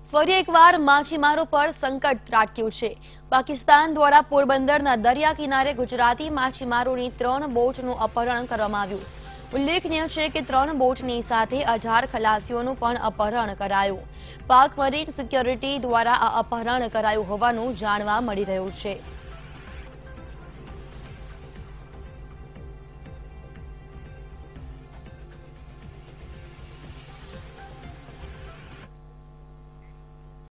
ફરી એકવાર માછીમારો પર સંકટ ત્રાટક્યું છે। પાકિસ્તાન દ્વારા પોરબંદરના દરિયા કિનારે ગુજરાતી માછીમારોની 3 બોટનું અપહરણ કરવામાં આવ્યું। ઉલ્લેખનીય છે કે 3 બોટની સાથે 18 ખલાસીઓનું પણ અપહરણ કરાયું। પાક મરીન સિક્યોરિટી દ્વારા આ અપહરણ કરાયું હોવાનું જાણવા મળી રહ્યું છે।